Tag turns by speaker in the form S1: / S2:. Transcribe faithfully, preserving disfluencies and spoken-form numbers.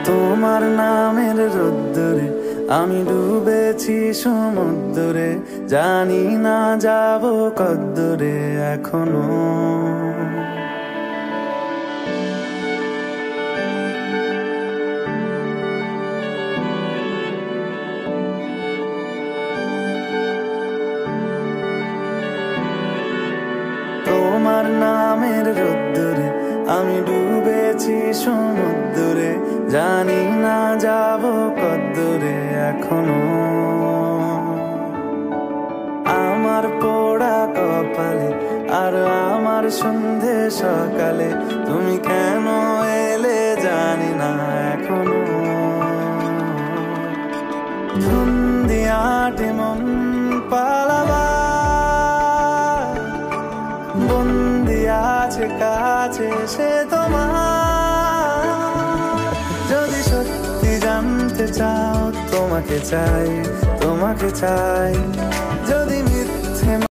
S1: তোমার নামের রোদ্দুরে আমি ডুবেছি সমুদ্রে, জানি না যাব কদ্দুরে এখনো। তোমার নামের রোদ্দুরে আমি ডুবেছি সমুদ্রে, জানি না যাব কদ্দুরে এখনো। আমার পোড়া কপালে আর আমার সন্ধে সকালে তুমি কেন এলে জানি না এখনো। ধুন্দিয়াটে মন পালাবা বন্দি আছে কাছে সে তোমার। যদি সত্যি জানতে চাও তোমাকে চাই, তোমাকে চাই। যদি